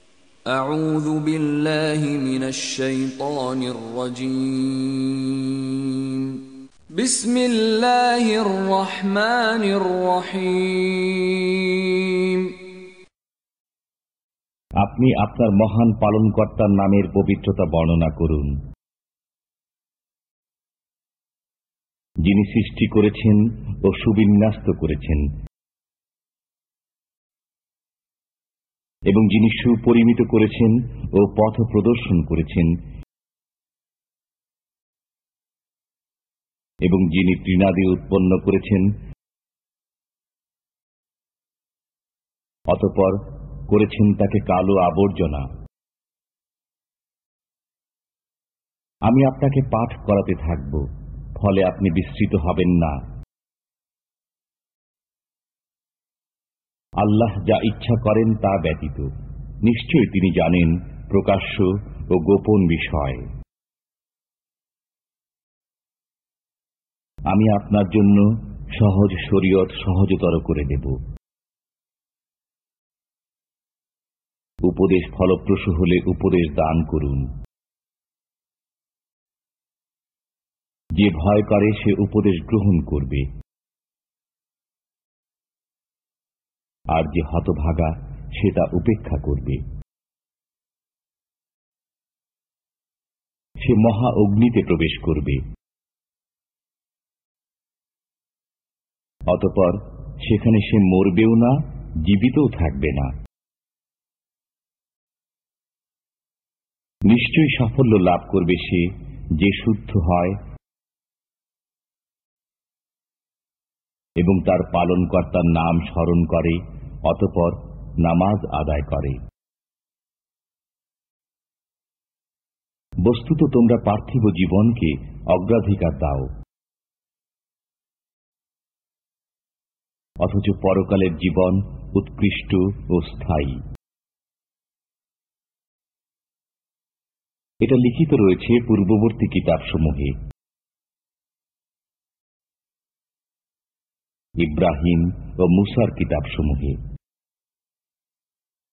أعوذ بالله من الشيطان الرجيم بسم الله الرحمن الرحيم আপনি আপনার মহান পালনকর্তার নামের পবিত্রতা বর্ণনা করুন, যিনি সৃষ্টি করেছেন ও সুবিন্যস্ত করেছেন এবং যিনি সুপরিমিত করেছেন ও পথ প্রদর্শন করেছেন এবং যিনি তৃণাদি উৎপন্ন করেছেন, অতঃপর করেছেন তাকে কালো আবর্জনা। আমি আপনাকে পাঠ করাতে থাকব, ফলে আপনি বিস্মৃত হবেন না। আল্লাহ যা ইচ্ছা করেন তা ব্যতীত নিশ্চয়ই তিনি জানেন প্রকাশ্য ও গোপন বিষয়। আমি আপনার জন্য সহজ শরীয়ত সহজতর করে দেব। উপদেশ ফলপ্রসূ হলে উপদেশ দান করুন। যে ভয় করে সে উপদেশ গ্রহণ করবে, আর যে হতভাগা সে তা উপেক্ষা করবে। সে মহা অগ্নিতে প্রবেশ করবে, অতঃপর সেখানে সে মরবেও না, জীবিতও থাকবে না। নিশ্চয়ই সাফল্য লাভ করবে সে যে শুদ্ধ হয় এবং তার পালনকর্তার নাম স্মরণ করে, অতঃপর নামাজ আদায় করে। বস্তুত তোমরা পার্থিব জীবনকে অগ্রাধিকার দাও, অথচ পরকালের জীবন উৎকৃষ্ট ও স্থায়ী। এটা লিখিত রয়েছে পূর্ববর্তী কিতাবসমূহে, ইব্রাহিম ও মুসার কিতাবসমূহে।